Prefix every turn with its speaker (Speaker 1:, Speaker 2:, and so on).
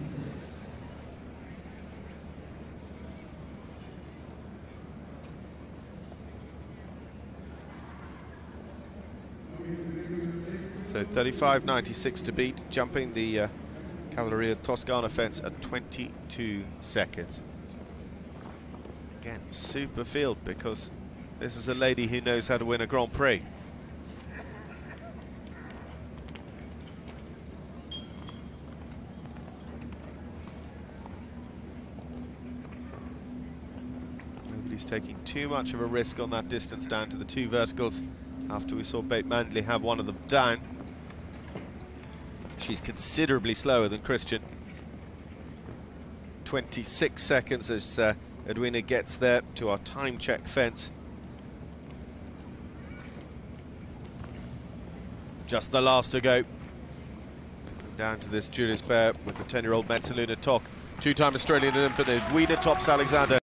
Speaker 1: So 35.96 to beat, jumping the Cavalleria Toscana fence at 22 seconds. Again, super field, because this is a lady who knows how to win a Grand Prix. Nobody's taking too much of a risk on that distance down to the two verticals after we saw Bate Manley have one of them down. She's considerably slower than Christian. 26 seconds as Edwina gets there to our time check fence. Just the last to go. Down to this Julius Baer with the 10-year-old Mezzaluna Tok. Two-time Australian Olympian Edwina tops Alexander.